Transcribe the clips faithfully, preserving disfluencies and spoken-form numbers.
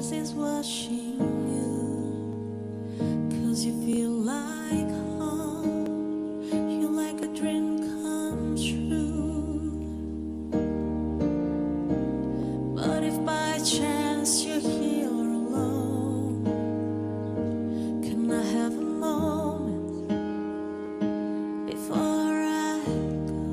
tears is washing you, 'cause you feel like home, you like a dream come true. But if by chance you're here alone, can I have a moment before I go?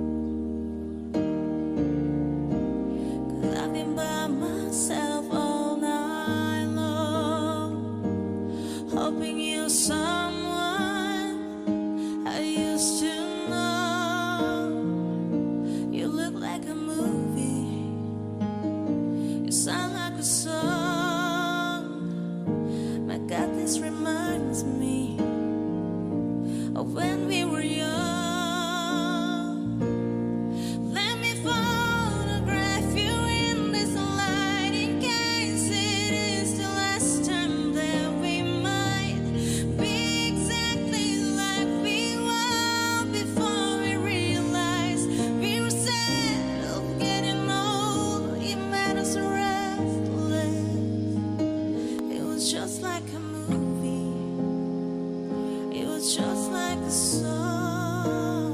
'Cause I've been by myself all night long, hoping you're someone I used to know. You look like a movie, you sound like a song. My God, this reminds me of when we were young. Let me photograph you in this light, in case it is the last time that we might be exactly like we were before we realized we were sad of getting old. It made us restless. It was just like a movie, it was just like a song.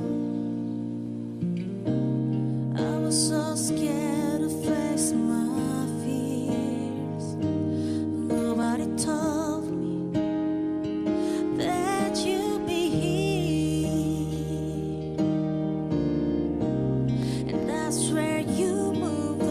I was so scared to face my fears. Nobody told me that you'd be here. And I swear you moved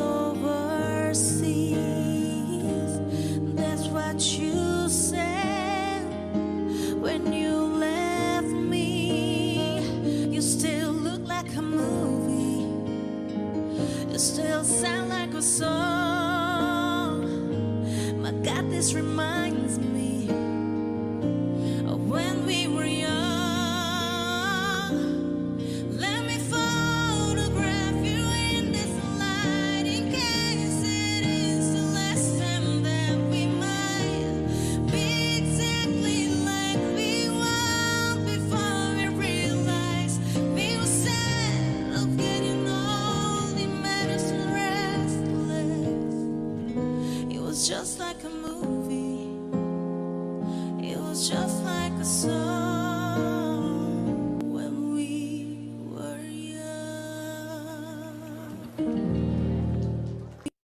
overseas. That's what you said when you left me. You still look like a movie, you still sound like a song. My God, this reminds me of when we were young. Let me photograph you in this light, in case it is the last time that we might be exactly like we were before we realized we were sad of getting old. It made us restless. It was just like a movie.